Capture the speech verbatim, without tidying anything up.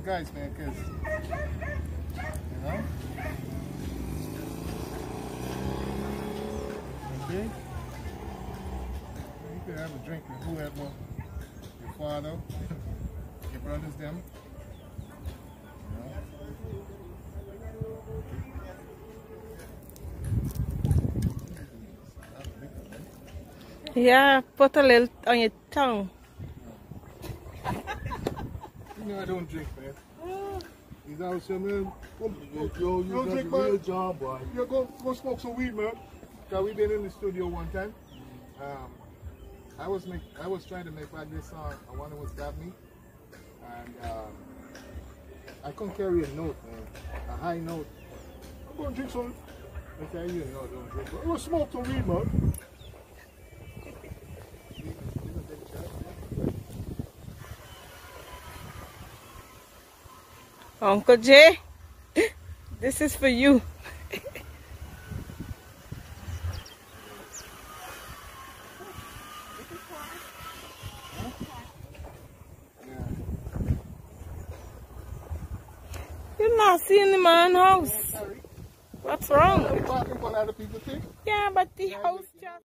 guys, man, because, you know. Okay. You could have a drink with whoever, your father, your brothers, them. Yeah, put a little on your tongue. You know I don't drink, man. He's out here, man. Go, go, Yo, you don't got drink, a real man. job, boy. Yeah, go, go smoke some weed, man. Cause we been in the studio one time. Um, I was make, I was trying to make like this song. I wanted to stop me, and um, I couldn't carry a note, man. A high note. I'm gonna drink some. I tell you, no, don't drink. I'm gonna smoke some weed, man. Uncle Jay, this is for you. You're not seeing the man's house. What's wrong? Talking what other people think. Yeah, but the house just...